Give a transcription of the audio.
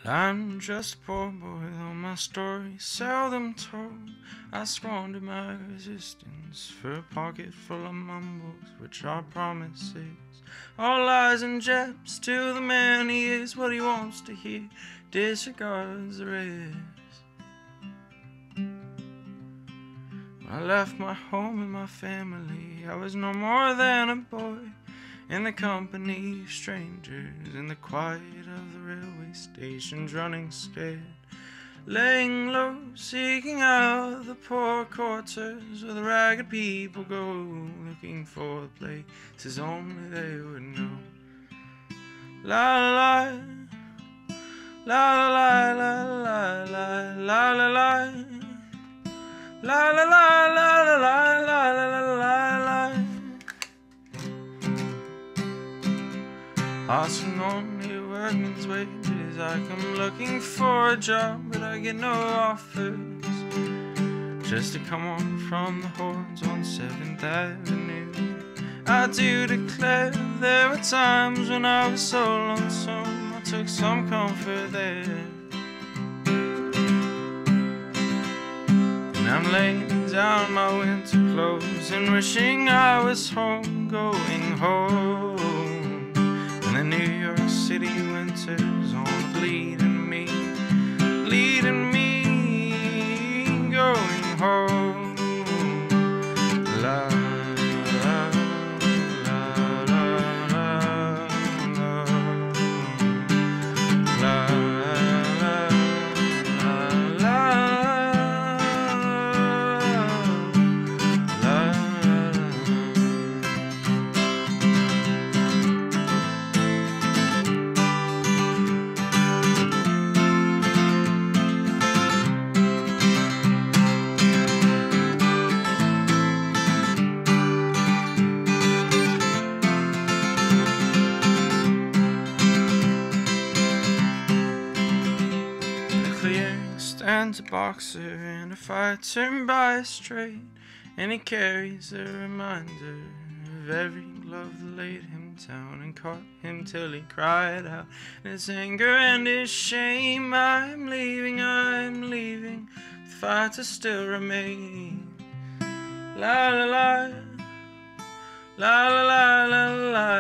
I'm just a poor boy, though my story's seldom told. I squandered my resistance for a pocket full of mumbles, which are promises, all lies and jabs, till the man he is what he wants to hear, disregards the rest. When I left my home and my family, I was no more than a boy, in the company of strangers, in the quiet of the railway stations, running scared, laying low, seeking out the poor quarters where the ragged people go, looking for the places only they would know. La la la, la la la la la la la la, la la la la la la la la la la. Asking only workman's wages, I come looking for a job, but I get no offers. Just to come on from the horns on 7th Avenue, I do declare there were times when I was so lonesome, I took some comfort there. And I'm laying down my winter clothes and wishing I was home, going home. The New York City winters on bleeding me, going home. La la la la la la la la la. Stands a boxer in a fight turned by a straight, and he carries a reminder of every glove that laid him down and caught him till he cried out in his anger and his shame. I'm leaving, the fighters still remain. La la la, la la la la la.